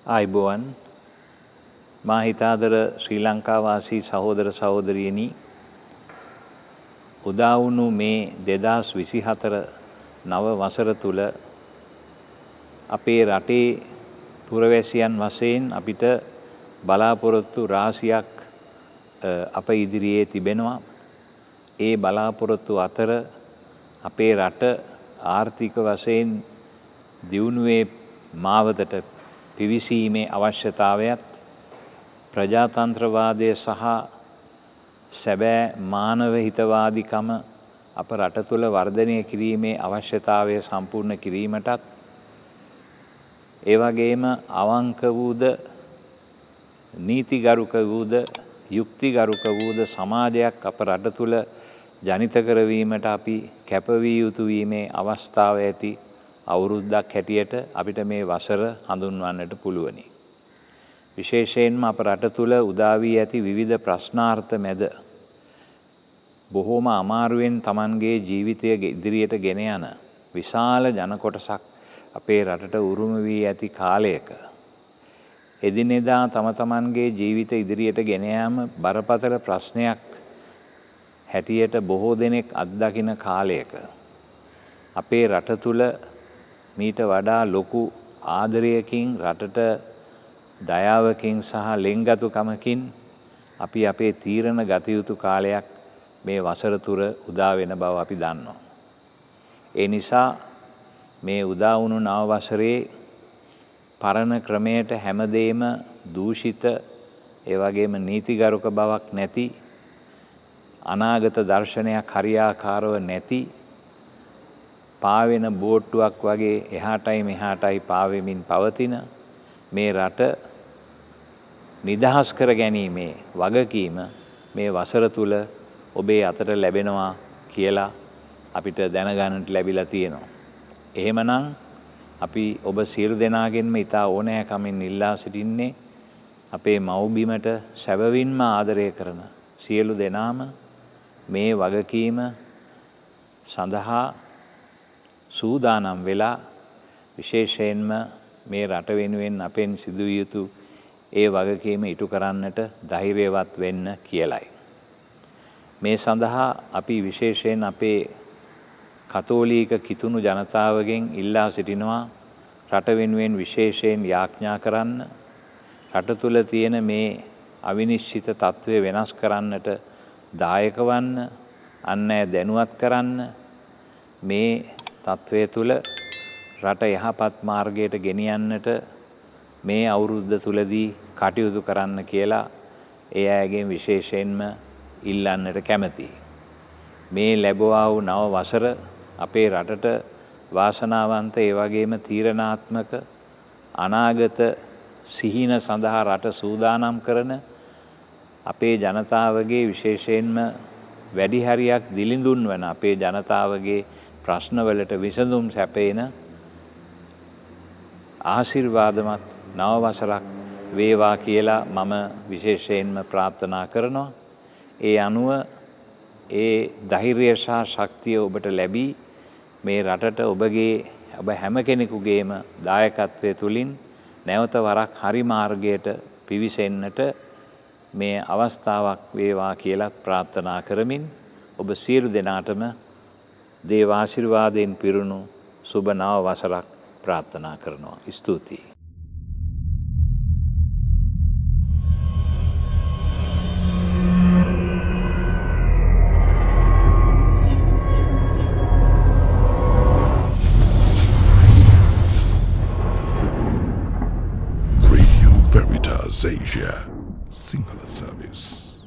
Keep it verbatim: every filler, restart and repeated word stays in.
ආයිබෝවන් මා හිතාදර ශ්‍රී ලංකා වාසී සහෝදර සහෝදරියනි උදා වුණු මේ දෙදහස් විසිහතර නව වසර තුල අපේ රටේ පුරවැසියන් වශයෙන් අපිට බලාපොරොත්තු රාශියක් අප ඉදිරියේ තිබෙනවා. ඒ බලාපොරොත්තු අතර අපේ රට ආර්ථික වශයෙන් දියුණුවේ මාවතට පිවිසීමේ අවශ්‍යතාවයත් ප්‍රජාතන්ත්‍රවාදය සහ සැබෑ මානව හිතවාදිකම අප රට තුළ වර්ධනය කිරීමේ අවශ්‍යතාවය සම්පූර්ණ කිරීමටත් ඒ වගේම අවංක වූද නීතිගරුක වූද යුක්තිගරුක වූද සමාජයක් අප රට තුළ ජනිත කරවීමට අපි කැපවිය යුතු වීමේ අවස්ථාව ඇති අවුරුද්දක් හැටියට අපිට මේ වසර හඳුන්වන්නට පුළුවනි. විශේෂයෙන්ම අප රට තුළ උදා වී ඇති විවිධ ප්‍රශ්නාර්ථ මැද බොහෝම අමාරුවෙන් Tamanගේ ජීවිතය ඉදිරියට ගෙන යන විශාල ජන කොටසක් අපේ රටට උරුම වී ඇති කාලයක එදිනෙදා තම තමන්ගේ ජීවිත ඉදිරියට ගෙන යාම බරපතල ප්‍රශ්නයක් හැටියට බොහෝ දෙනෙක් අත්දකින කාලයක අපේ රට තුළ මීට වඩා ලොකු ආදරයකින් රටට දයාවකින් සහ ලෙන්ගතුකමකින් අපි අපේ තීරණ ගත යුතු කාලයක් මේ වසර තුර උදා වෙන බව අපි දන්නවා. ඒ නිසා මේ උදා වුණු නව වසරේ පරණ ක්‍රමයට හැමදේම දූෂිත ඒ වගේම නීතිගරුක බවක් නැති අනාගත දර්ශනයක් හරියාකාරව නැති පාවෙන බෝට්ටුවක් වගේ එහාටයි මෙහාටයි පාවෙමින් පවතින මේ රට නිදහස් කර ගැනීමේ වගකීම මේ වසර තුල ඔබේ අතට ලැබෙනවා කියලා අපිට දැනගන්නට ලැබිලා තියෙනවා. එහෙමනම් අපි ඔබ සියලු දෙනාගෙන්ම ඉතා ඕනෑකමින් ඉල්ලා සිටින්නේ අපේ මව්බිමට සැබවින්ම ආදරය කරන සියලු දෙනාම මේ වගකීම සඳහා සූදානම් වෙලා විශේෂයෙන්ම මේ රට වෙනුවෙන් අපෙන් සිදු විය යුතු ඒ වගකීම ඉටු කරන්නට ධෛර්යවත් වෙන්න කියලයි. මේ සඳහා අපි විශේෂයෙන් අපේ කතෝලික කිතුණු ජනතාවගෙන් ඉල්ලා සිටිනවා රට වෙනුවෙන් විශේෂයෙන් යාඥා කරන්න රට තුළ තියෙන මේ අවිනිශ්චිත තත්ත්වය වෙනස් කරන්නට දායක වන්න අන් අය දැනුවත් කරන්න මේ තත්ත්වය තුළ රට යහපත් මාර්ගයට ගෙනියන්නට මේ අවුරුද්ද තුලදී කටයුතු කරන්න කියලා ඒ අයගෙන් විශේෂයෙන්ම ඉල්ලන්නට කැමැතියි. මේ ලැබුවා වූ නව වසර අපේ රටට වාසනාවන්ත ඒ වගේම තීරණාත්මක අනාගත සිහින සඳහා රට සූදානම් කරන අපේ ජනතාවගේ විශේෂයෙන්ම වැඩි හරියක් දිලිඳුන් වන අපේ ජනතාවගේ ප්‍රශ්නවලට විසඳුම් සැපේන ආශිර්වාදමත් නව වසරක් වේවා කියලා මම විශේෂයෙන්ම ප්‍රාර්ථනා කරනවා. ඒ අනුව ඒ ධෛර්යය සහ ශක්තිය ඔබට ලැබී මේ රටට ඔබගේ ඔබ හැම කෙනෙකුගේම දායකත්වය තුලින් නැවත වරක් හරි මාර්ගයට පිවිසෙන්නට මේ අවස්ථාවක් වේවා කියලා ප්‍රාර්ථනා කරමින් ඔබ සියලු දෙනාටම දේව ආශිර්වාදයෙන් පිරුණු සුබ නව වසරක් ප්‍රාර්ථනා කරනවා. ස්තුතියි. Radio Veritas Asia Sinhala Service.